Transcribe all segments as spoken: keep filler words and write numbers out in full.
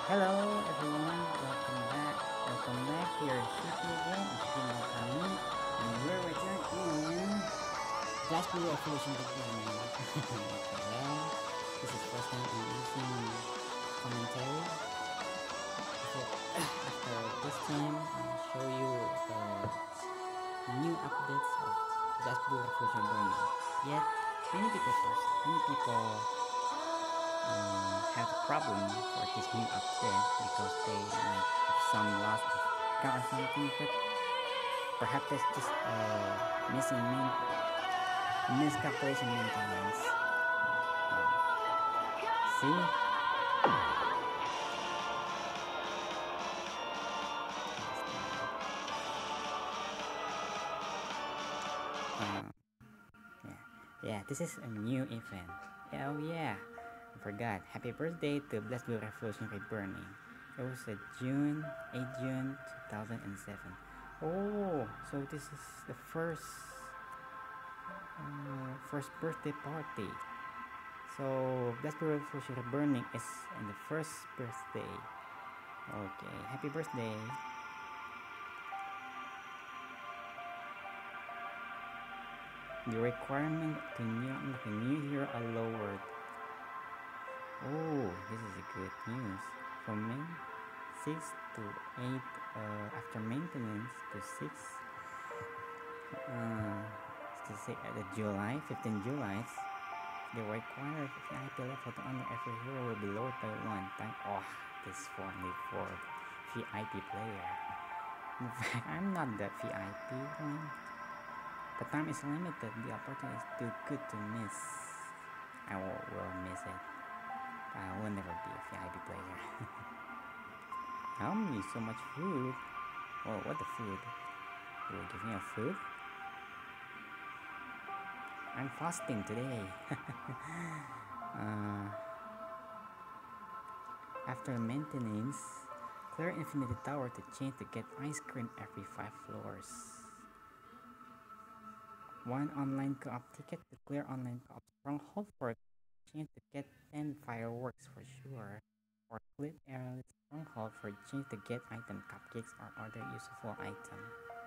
Hello everyone, welcome back. Welcome back here, City again. It's been a long time, and we're returning in Just Blue Evolution Beginning. Okay, well, this is first time I'm using commentary. So after this time, I'll show you the new updates of Just Blue Evolution Burning. Yet, many people first, many people um, have a problem for this new update because they might have some loss of count or something, but perhaps that's just a missing main miscalculation maintenance. See? Uh, yeah, yeah. This is a new event. Oh yeah, I forgot. Happy birthday to Blessed Blue Revolutionary Burning. It was a June eighth June two thousand seven. Oh, so this is the first uh, first birthday party. So Blessed Blue Revolutionary Burning is on the first birthday. Okay, happy birthday. The requirement to new unlock a new hero are lowered. Oh, this is a good news. From main six to eight uh, after maintenance to six uh, to say at the July, fifteenth July, the required V I P level to unlock every hero will be lowered by one time. Oh, this is for only for V I P player. In fact, I'm not the V I P one. The time is limited. The opportunity is too good to miss. I will, will miss it. I will never be a V I P player. How many? So much food. Oh, what the food? You will give me a food? I'm fasting today. uh, after maintenance, clear Infinity Tower to change to get ice cream every five floors. One online co-op ticket to clear online co-op stronghold for change to get ten fireworks for sure. Or clip airless stronghold for change to get item cupcakes or other useful item.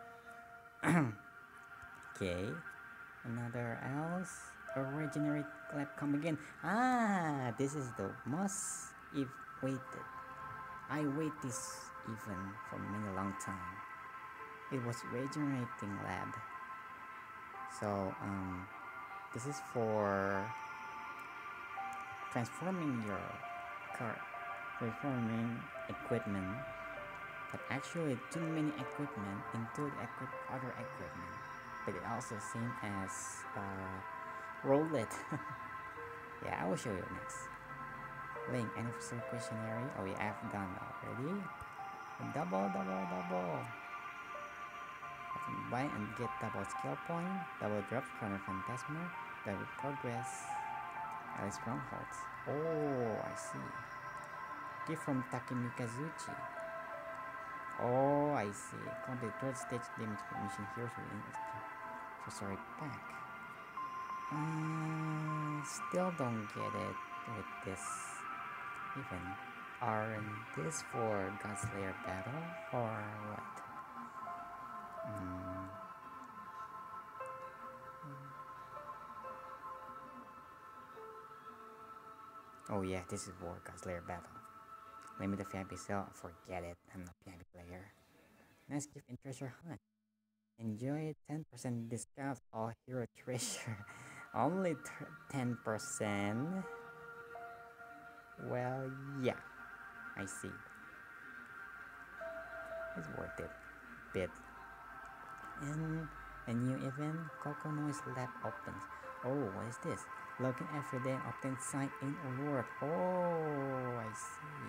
Okay, another else. Or regenerate clap come again. Ah, this is the most if waited. I wait this even for many long time. It was regenerating lab. So um, this is for transforming your car, transforming equipment, but actually too many equipment into the equip other equipment. But it also same as uh, roll it. Yeah, I will show you next. Link anniversary questionnaire. Oh yeah, I've done already. Double, double, double. Buy and get double skill point, double drops from Phantasma, double progress, Alice Strongholds. Oh, I see. Gift from Takemikazuchi. Oh, I see. Complete third stage damage mission heroes within sorry pack. Uh, still don't get it with this even. Aren't this for Godslayer battle or what? Mm. Oh yeah, this is for Godslayer battle. Limited V I P sale, forget it. I'm not V I P player. Nice gift in treasure hunt. Enjoy ten percent discount all hero treasure. Only ten percent. Well, yeah, I see. It's worth it. Bit. And a new event, Coco Noise Lab opens. Oh, what is this? Login every day and obtain sign in award. Oh, I see.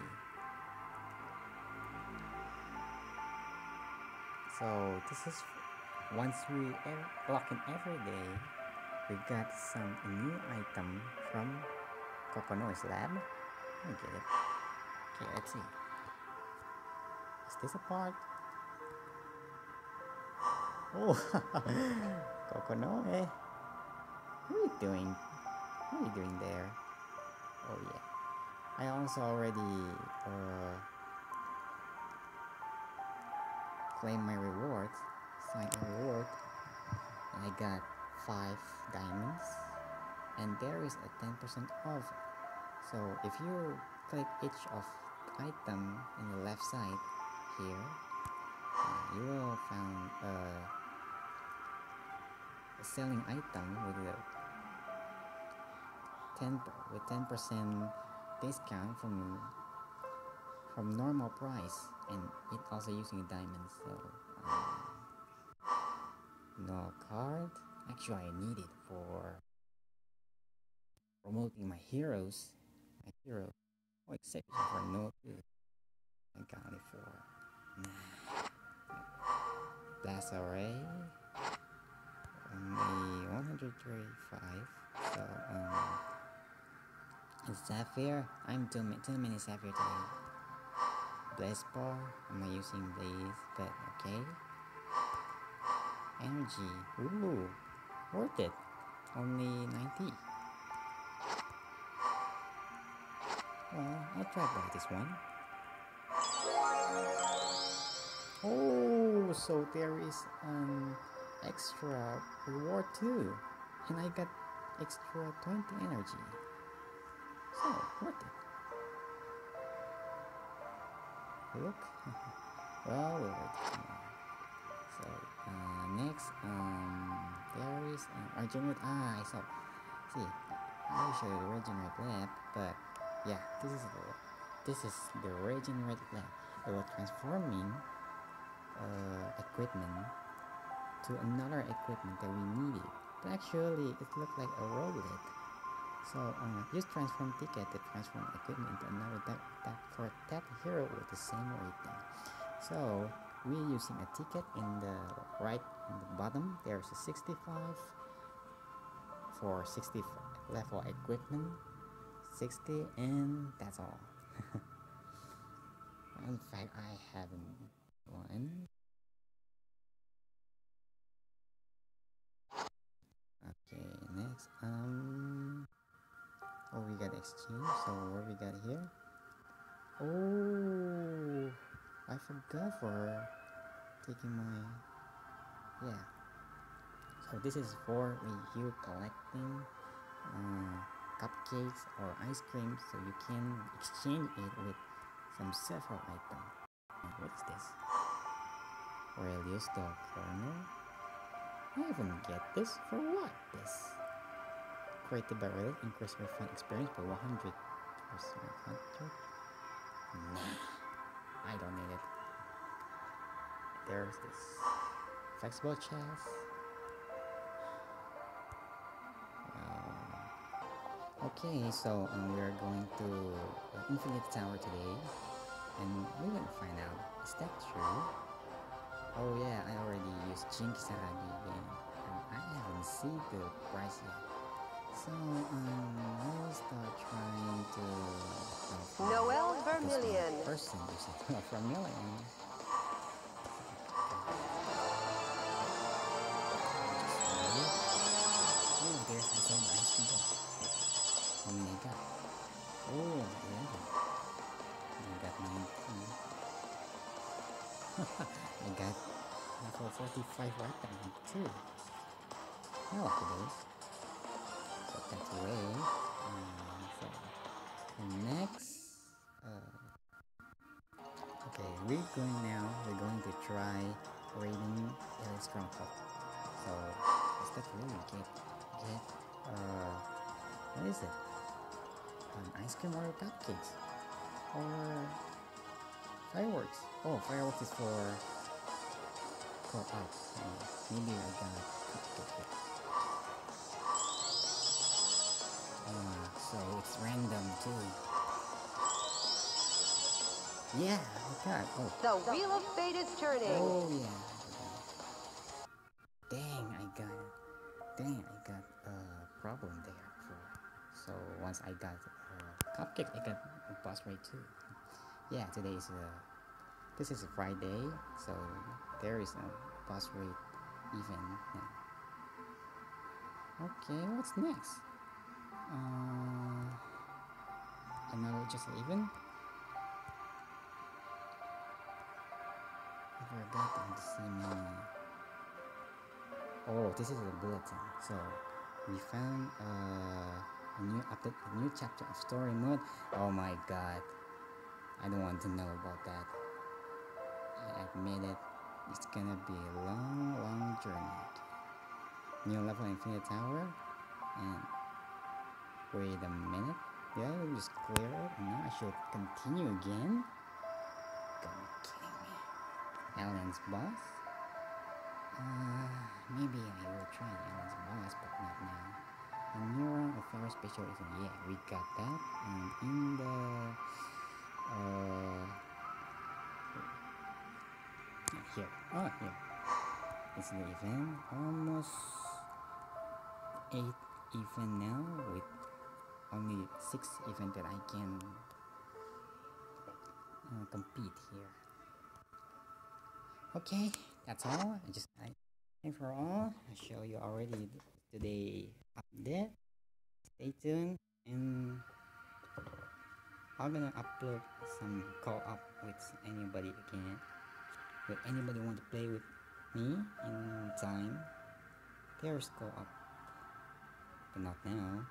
So this is once we log in every day, we got some new item from Coco Noise Lab. I get it. Okay, let's see. Is this a part? Oh, Kokonoe. What are you doing? What are you doing there? Oh yeah. I also already uh, claimed my reward, signed a reward, and I got five diamonds, and there is a ten percent off. So if you click each of item in the left side here, uh, you will find uh, a selling item with a ten with ten percent discount from from normal price, and it also using diamonds. So um, no card. Actually, I need it for promoting my heroes. My hero. Oh, except for no too. I got it for nah. Blast array. Only one hundred thirty-five. So um, Sapphire. I'm too many, too many Sapphire today. Blaze bar. I'm not using Blaze, but okay. Energy. Ooh, worth it. Only ninety. Well, I'll try buy this one. Oh, so there is an extra reward too, and I got extra twenty energy. So worth it. Look. Well, we'll wait tomorrow. So uh, next, um, there is an regenerate. Ah, I saw. See, I will show you the regenerate lab, but yeah, this is the this is the regenerate lab. It was transforming uh, equipment to another equipment that we needed. But actually, it looked like a roulette. So uh, use transform ticket to transform equipment into another that, that for that hero with the same rating. So we're using a ticket in the right in the bottom. There's a sixty-five for sixty level equipment, sixty, and that's all. In fact, I haven't one. Okay, next. Um. Oh, we got exchange. So what we got here? Oh, I forgot for taking my yeah. So this is for when you collecting uh, cupcakes or ice cream, so you can exchange it with some several items. What's this? Aurelius Dog Corner. I haven't get this. For what? This created by Aurelius, increase my fun experience by one hundred percent. Nah, I don't need it. There's this flexible chest. Um, okay, so um, we are going to uh, Infinite Tower today, and we will find out, is that true? Oh yeah, I already used Jinx Saragi again, and I haven't seen the price yet. So um, we'll start trying to uh, Noel Vermillion. Person using Vermillion. Oh, there's I saw the ice cream ball. How many I got? Oh, eleven. I got nineteen. I got level forty-five weapon too. I like those. So that's away. Uh, so next, uh, okay, we're going now. We're going to try raiding Elite Stronghold. So is that really get get uh what is it? An ice cream or cupcakes or fireworks? Oh, fireworks is for co-op. Uh, maybe I got cupcake. Uh, so it's random too. Yeah, I got. Oh. The wheel of fate is turning. Oh yeah. Dang, I got it. Dang, I got a problem there. For, so once I got a cupcake, I got a boss raid too. Yeah, today is a. This is a Friday, so there is a boss raid event now. Okay, what's next? Uh, another just even. I forgot to see me. Oh, this is a bulletin. So we found uh, a new update, a new chapter of story mode. Oh my god, I don't want to know about that. I admit it. It's gonna be a long, long journey. New level Infinite Tower. And wait a minute. Did I just clear it? And now I should continue again? Gotta be kidding me. Alien's boss? Uh, maybe I will try Alien's boss, but not now. A new round of Fire Special Event. Yeah, we got that. And in the... Uh... Here. Oh, here. It's the event. Almost eight event now with only six event that I can uh, compete here. Okay, that's all. I just I thank for all. I show you already today update. Stay tuned, and I'm gonna upload some co-op with anybody again. If anybody want to play with me in time, there's co-op, but not now.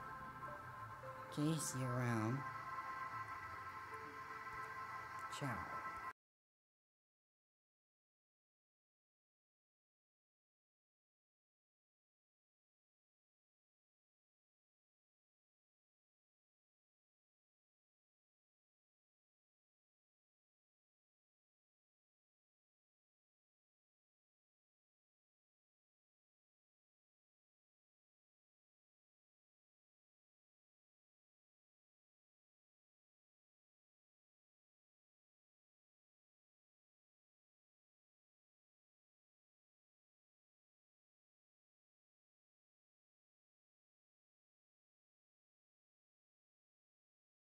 Okay, see you around. Ciao.